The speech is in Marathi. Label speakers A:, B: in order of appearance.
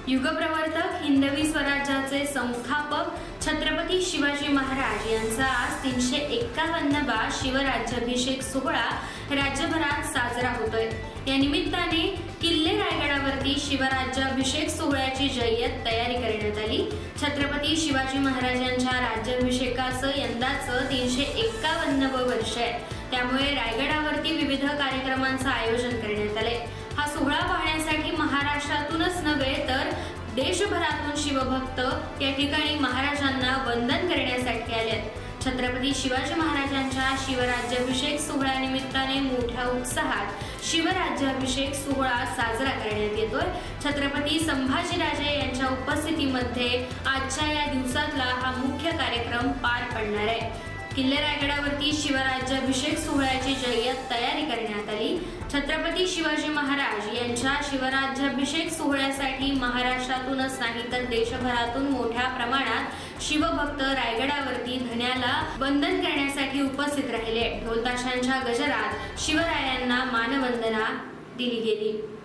A: युगप्रवर्तक हिंदवी स्वराज्याचे संस्थापक छत्रपती शिवाजी महाराज यांचा आज 351वा शिवराज्याभिषेक सोहळा राज्यभरात साजरा होतोय। या निमित्ताने किल्ले रायगडावरती शिवराज्याभिषेक सोहळ्याची जय्यत तयारी करण्यात आली। छत्रपती शिवाजी महाराजांच्या राज्याभिषेकाचं यंदाचं 351वं वर्ष आहे, त्यामुळे रायगडावरती विविध कार्यक्रमांचं आयोजन करण्यात आले। हा सोहळा पाहण्यासाठी महाराष्ट्रातूनच नव्हे तर देशभरातून शिवभक्त या ठिकाणी महाराजांना वंदन करण्यासाठी आलेत। छत्रपती शिवाजी महाराजांच्या शिवराज्याभिषेक सोहळ्यानिमित्ताने मोठ्या उत्साहात शिवराज्याभिषेक सोहळा साजरा करण्यात येतोय। छत्रपती संभाजीराजे यांच्या उपस्थितीमध्ये आजच्या या दिवसातला हा मुख्य कार्यक्रम पार पडणार आहे। किल्ले रायगडावरती शिवराज्याभिषेक सोहळ्याची जय्यत तयारी करण्यात आली। छत्रपती शिवाजी महाराज यांच्या शिवराज्याभिषेक सोहळ्यासाठी महाराष्ट्रातूनच नाही तर देशभरातून मोठ्या प्रमाणात शिवभक्त रायगडावरती धन्याला वंदन करण्यासाठी उपस्थित राहिले। ढोल ताशांच्या गजरात शिवरायांना मानवंदना दिली गेली।